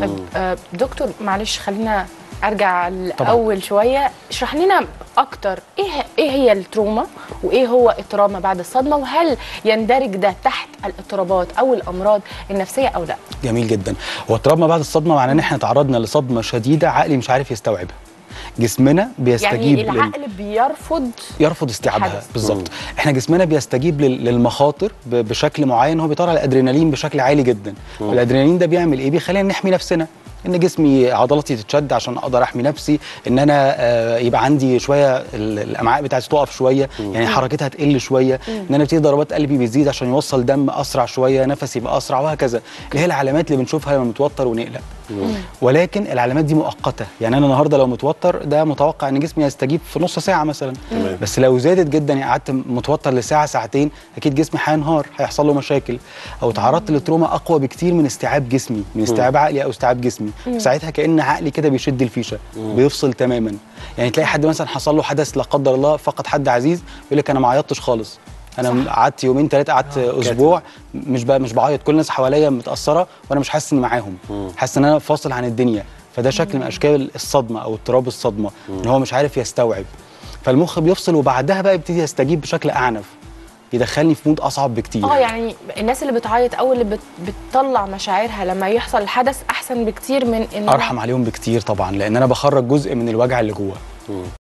طيب دكتور معلش خلينا ارجع الاول شويه، اشرح لنا اكتر ايه هي التروما وايه هو اضطراب ما بعد الصدمه، وهل يندرج ده تحت الاضطرابات او الامراض النفسيه او لا؟ جميل جدا. هو اضطراب ما بعد الصدمه معناه ان احنا تعرضنا لصدمه شديده عقلي مش عارف يستوعبها. جسمنا بيستجيب يعني العقل بيرفض استيعابها بالظبط. احنا جسمنا بيستجيب للمخاطر بشكل معين، هو بيطلع الادرينالين بشكل عالي جدا. والادرينالين ده بيعمل ايه؟ بيخلينا نحمي نفسنا، ان جسمي عضلاتي تتشد عشان اقدر احمي نفسي، ان انا يبقى عندي شويه الامعاء بتاعتي تقف شويه، يعني حركتها تقل شويه، ان انا بتيجي ضربات قلبي بتزيد عشان يوصل دم اسرع شويه، نفسي يبقى اسرع، وهكذا، اللي هي العلامات اللي بنشوفها لما نتوتر ونقلق. ولكن العلامات دي مؤقته، يعني انا النهارده لو متوتر ده متوقع ان جسمي يستجيب في نص ساعه مثلا. بس لو زادت جدا، يعني قعدت متوتر لساعه ساعتين، اكيد جسمي هينهار، هيحصل له مشاكل. او تعرضت لتروما اقوى بكتير من استيعاب جسمي، من استيعاب عقلي او استيعاب جسمي، ساعتها كأن عقلي كده بيشد الفيشه، بيفصل تماما. يعني تلاقي حد مثلا حصل له حدث لا قدر الله، فقد حد عزيز، يقول لك انا ما عيطتش خالص، انا قعدت يومين ثلاثه، قعدت اسبوع مش بعيط، كل الناس حواليا متاثره وانا مش حاسس اني معاهم، حاسس ان انا فاصل عن الدنيا. فده شكل من اشكال الصدمه او اضطراب الصدمه، ان هو مش عارف يستوعب، فالمخ بيفصل، وبعدها بقى يبتدي يستجيب بشكل اعنف، يدخلني في مود اصعب بكتير. يعني الناس اللي بتعيط او اللي بتطلع مشاعرها لما يحصل الحدث احسن بكتير من ان ارحم عليهم بكتير طبعا، لان انا بخرج جزء من الوجع اللي جوه.